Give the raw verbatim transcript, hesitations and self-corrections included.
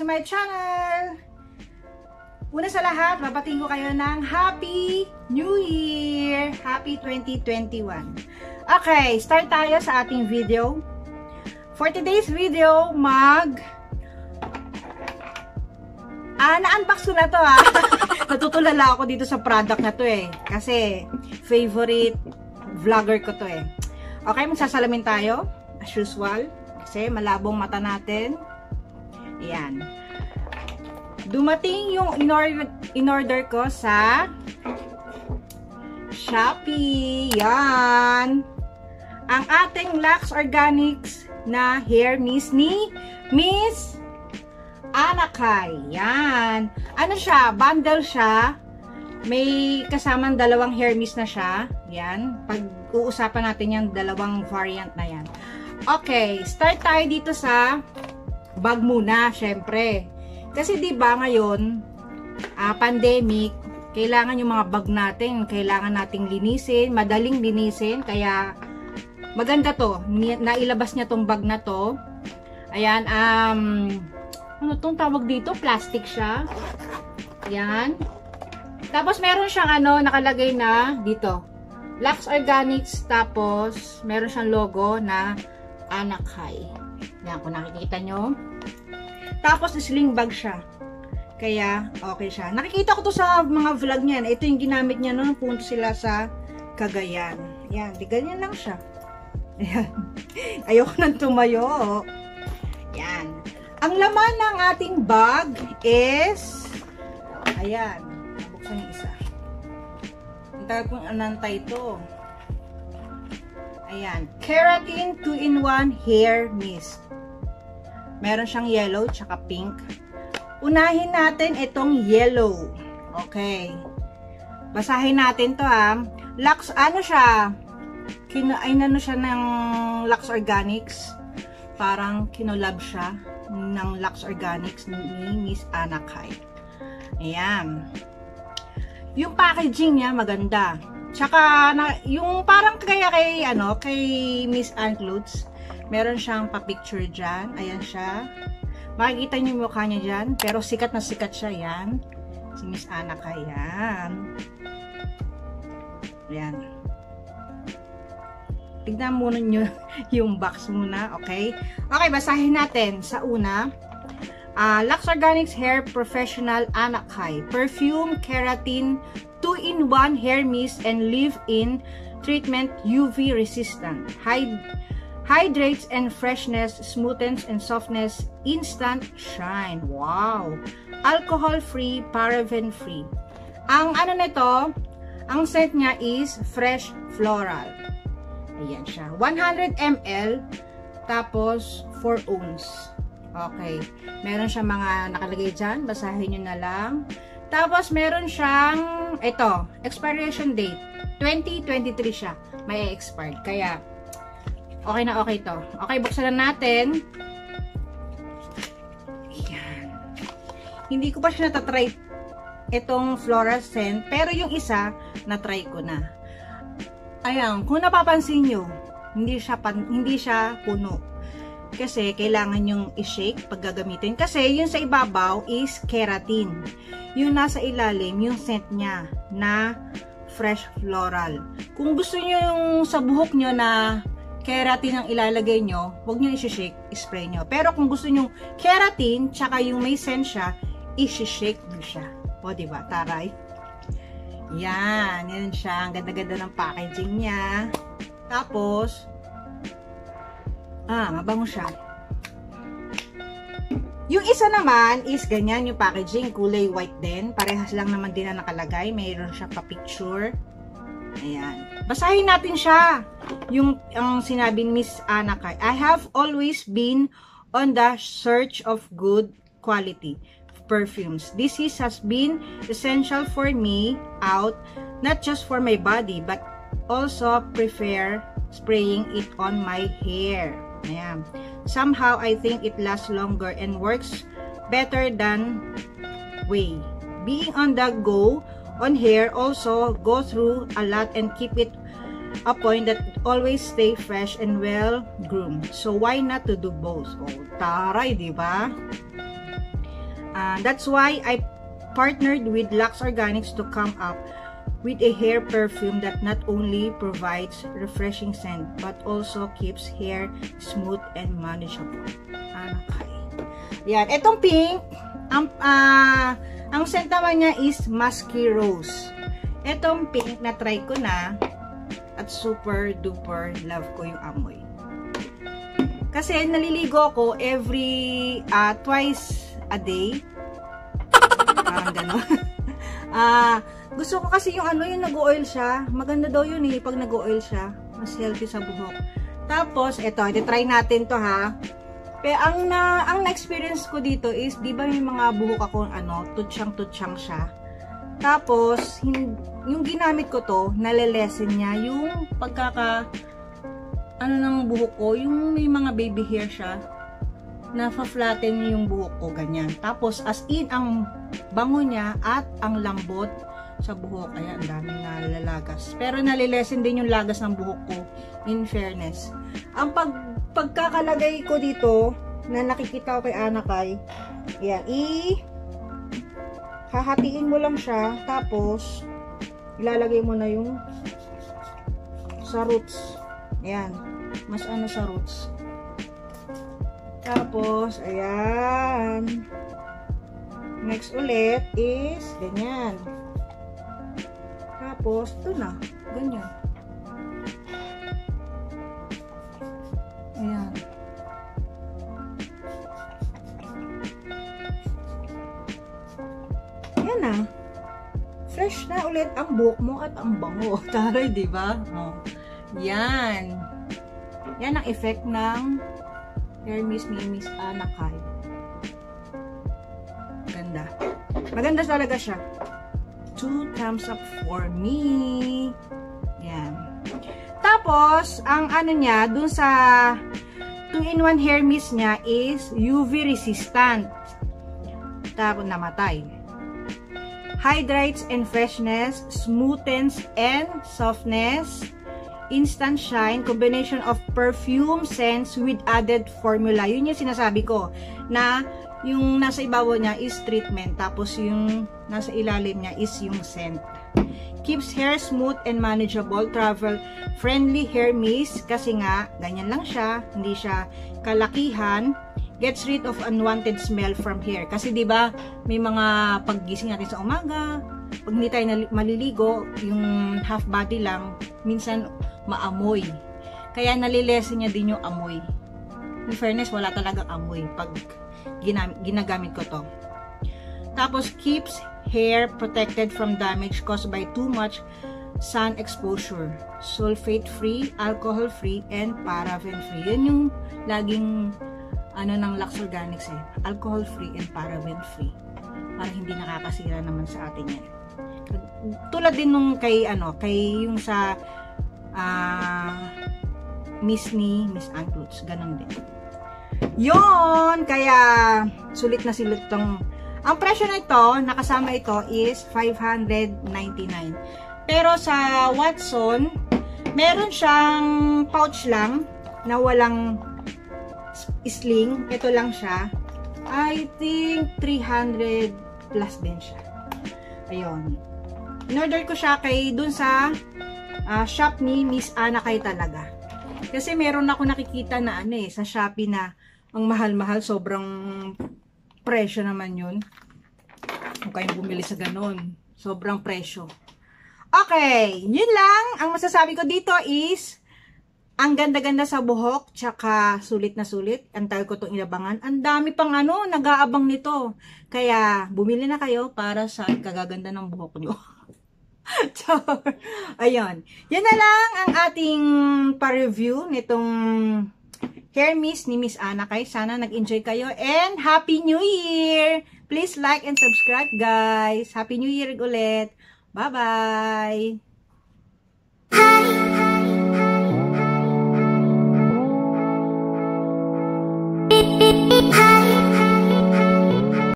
to my channel! Una sa lahat, babatiin ko kayo ng Happy New Year! Happy twenty twenty-one! Okay, start tayo sa ating video. For today's video, mag... Ah, na-unbox ko na to ha. Natutulala ako dito sa product na to eh. Kasi, favorite vlogger ko to eh. Okay, magsasalamin tayo. As usual. Kasi malabong mata natin. Ayan. Dumating yung in-order, in-order ko sa Shopee. Yan. Ang ating Lux Organics na hair mist ni Miss Anakay. Yan. Ano siya? Bundle siya. May kasamang dalawang hair mist na siya. Yan. Pag-uusapan natin yung dalawang variant na yan. Okay. Start tayo dito sa bag muna, syempre. Kasi diba ngayon, uh, pandemic, kailangan yung mga bag natin, kailangan nating linisin, madaling linisin, kaya maganda to. Nailabas niya tong bag na to. Ayan, um, ano tong tawag dito? Plastic siya. Ayan. Tapos meron siyang ano, nakalagay na dito. Lux Organics, tapos meron siyang logo na Anakay. Yan, kung nakikita nyo. Tapos, sling bag siya. Kaya, okay siya. Nakikita ko to sa mga vlog niyan. Ito yung ginamit niya noon. Punto sila sa Cagayan. Yan, di ganyan lang siya. Ayan. Ayoko nang tumayo. Yan. Ang laman ng ating bag is, ayan. Nabuksan yung isa. Ang tagal kong anantay ito. Ayan. Keratin two in one Hair Mist. Meron siyang yellow tsaka pink. Unahin natin itong yellow. Okay. Basahin natin to ha. Lux, ano siya? Kino, ay nano siya ng Lux Organics. Parang kinolab siya ng Lux Organics ni Miss Anakay. Ayan. Yung packaging niya maganda. Tsaka na, yung parang kaya kay ano, kay Miss Ann Clothes. Meron siyang pa-picture dyan. Ayan siya. Makikita niyo yung mukha niya dyan. Pero sikat na sikat siya. Yan. Si Miss Anakay. Yan. Yan. Tignan muna nyo yung box muna. Okay? Okay, basahin natin. Sa una, uh, Lux Organics Hair Professional Anakay. Perfume, Keratin, two in one Hair Mist and Leave-In Treatment U V Resistant. Hide Hydrates and freshness, smoothness and softness, instant shine. Wow! Alcohol-free, paraben-free. Ang ano nito, ang scent niya is fresh floral. Ayan siya. one hundred milliliters, tapos four ounce. Okay. Meron siyang mga nakalagay dyan. Basahin nyo na lang. Tapos meron siyang, ito, expiration date. twenty twenty-three siya. May expired. Kaya, okay na okay to. Okay, buksan na natin. Ayan. Hindi ko pa siya natatry itong floral scent. Pero yung isa, natry ko na. Ayan, kung napapansin nyo, hindi siya, pan, hindi siya puno. Kasi kailangan yung i-shake pag gagamitin. Kasi yung sa ibabaw is keratin. Yung nasa ilalim, yung scent niya na fresh floral. Kung gusto nyo yung sa buhok nyo na keratin ang ilalagay nyo, huwag nyo i-shake, spray nyo. Pero kung gusto nyo keratin, tsaka yung may scent siya, i-shake nyo siya. O, diba? Taray. Yan. Yan siya. Ang ganda-ganda ng packaging niya. Tapos, ah, mabango siya. Yung isa naman is ganyan yung packaging. Kulay white din. Parehas lang naman din na nakalagay. Mayroon siya pa-picture. Ayan. Basahin natin siya. Yung ang sinabi ni Miss Anakay. I have always been on the search of good quality perfumes. This is, has been essential for me out, not just for my body, but also prefer spraying it on my hair. Ayan. Somehow, I think it lasts longer and works better than way. Being on the go on hair also go through a lot and keep it a point that always stay fresh and well groomed. So why not to do both? Oh, taray, di ba? Uh, that's why I partnered with Lux Organics to come up with a hair perfume that not only provides refreshing scent but also keeps hair smooth and manageable. Anakay. Yan. Itong pink, ang, uh, ang scent naman niya is Musky Rose. Itong pink na try ko na at super duper love ko yung amoy. Kasi naliligo ako every uh, twice a day. Parang gano'n. Ah, uh, gusto ko kasi yung ano, yung nag-oil siya. Maganda daw yun eh, pag nag-oil siya. Mas healthy sa buhok. Tapos, eto, try natin to ha. Pero ang na ang na-experience ko dito is, di ba may mga buhok ako ano, tutsyang-tutsyang siya. Tapos, yung ginamit ko to, nalilesen niya yung pagkaka ano ng buhok ko, yung may mga baby hair siya, na-flatten niya yung buhok ko, ganyan. Tapos, as in, ang bango niya at ang lambot sa buhok. Ayan, ang daming nalalagas. Pero nalilesen din yung lagas ng buhok ko, in fairness. Ang pag, pagkakalagay ko dito, na nakikita ko kay Anakay, ayan, i hahatiin mo lang siya, tapos, ilalagay mo na yung sa roots. Ayan, mas ano sa roots. Tapos, ayan. Next ulit is, ganyan. Tapos, ito na. Ganyan. Ayan. Ayan na. Fresh na ulit ang buhok mo at ang bango. Taray, diba? Oh. Yan. Yan ang effect ng Hair Mist ni Miss Anakay. Ganda. Maganda talaga siya. Two thumbs up for me. Yan. Tapos, ang ano niya, dun sa two in one hair mist niya is U V resistant. Tapos, namatay. Hydrates and freshness, smoothens and softness, instant shine, combination of perfume scents with added formula. Yun yung sinasabi ko, na yung nasa ibabaw niya is treatment, tapos yung nasa ilalim niya is yung scent. Keeps hair smooth and manageable, travel friendly hair mist, kasi nga, ganyan lang siya, hindi siya kalakihan. Gets rid of unwanted smell from hair. Kasi diba, may mga paggising natin sa umaga, pag hindi tayo maliligo, yung half body lang, minsan maamoy. Kaya nalilesen niya din yung amoy. In fairness, wala talagang amoy pag ginagamit ko to. Tapos, keeps hair protected from damage caused by too much sun exposure. Sulfate-free, alcohol-free, and paraben-free. Yan yung laging ano ng Lux Organics eh. Alcohol-free and paraben-free. Para hindi nakakasira naman sa atin yan. Tulad din nung kay ano, kay yung sa uh, Miss ni Miss Ann Klutz. Ganon din. Yon, kaya sulit na sulit tong. Ang presyo na ito, nakasama ito is five hundred ninety-nine. Pero sa Watson, meron siyang pouch lang na walang sling. Ito lang siya. I think three hundred plus din siya. Ayun. In-order ko siya kay dun sa uh, shop ni Miss Anakay talaga. Kasi meron ako nakikita na ano eh, sa Shopee na ang mahal-mahal, sobrang presyo naman yun. Kung kayong bumili sa ganun, sobrang presyo. Okay, yun lang. Ang masasabi ko dito is, ang ganda-ganda sa buhok, tsaka sulit na sulit. Antay ko itong inabangan. Ang dami pang ano, nag-aabang nito. Kaya, bumili na kayo para sa kagaganda ng buhok nyo. Ayun. Yan na lang ang ating pa-review nitong hair mist ni Miss Anakay. Sana nag-enjoy kayo. And Happy New Year! Please like and subscribe, guys. Happy New Year ulit. Bye-bye!